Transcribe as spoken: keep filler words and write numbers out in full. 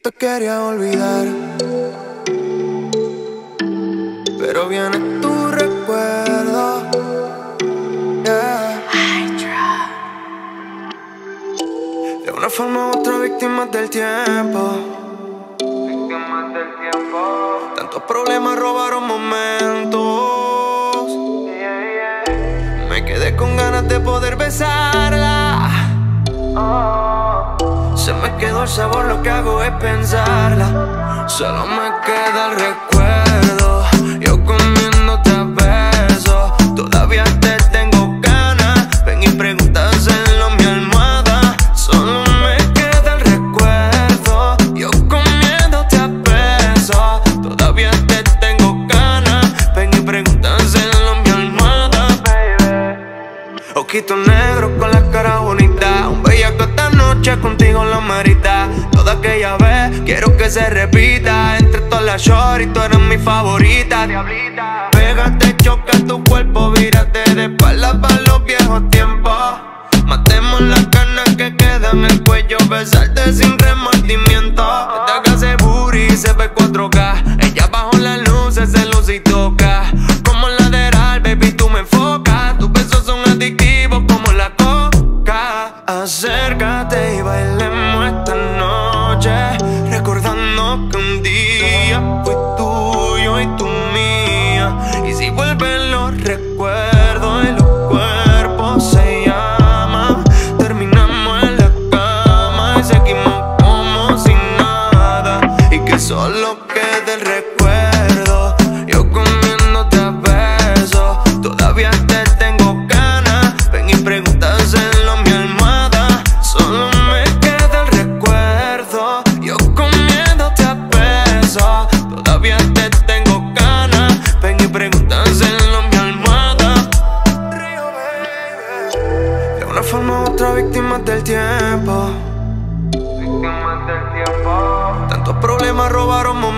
te quería olvidar, pero viene tu recuerdo, yeah. De una forma u otra víctimas del tiempo, víctimas del tiempo. Tantos problemas robaron momentos, yeah, yeah. Me quedé con ganas de poder besarla, oh. Se me quedó el sabor, lo que hago es pensarla. Solo me queda el recuerdo, yo comiéndote a besos. Todavía te tengo ganas, ven y pregúntaselo a mi almohada. Solo me queda el recuerdo, yo comiéndote a besos. Todavía te tengo ganas, ven y pregúntaselo a mi almohada, baby. Ojitos negros con la cara bonita, un bellaco esta noche contigo la merita. Toda aquella vez quiero que se repita. Entre todas las shorties tú eres mi favorita, diablita. Pégate, choca tu cuerpo, vírate de espalda para los viejos tiempos. Matemos las canas que quedan en el cuello, besarte sin remordimiento. Esta clase booty se ve cuatro K, ella bajo las luces se luce y toca. Como lateral, baby, tú me enfocas. Tus besos son adictivos como la coca. Acércate y bailemos esta noche, recordando que un día fui tuyo y tú mía. Y si vuelven los recuerdos y los cuerpos se llaman, terminamos en la cama y seguimos como si nada. Y que solo quede el recuerdo, yo comiéndote a besos. Todavía te tengo ganas, ven y pregúntaselo a mi almohada. Solo me queda el recuerdo, yo comiéndote a besos. Todavía te tengo ganas, ven y pregúntaselo a mi almohada. De una forma u otra víctimas del tiempo, víctimas del tiempo. Tantos problemas robaron momentos.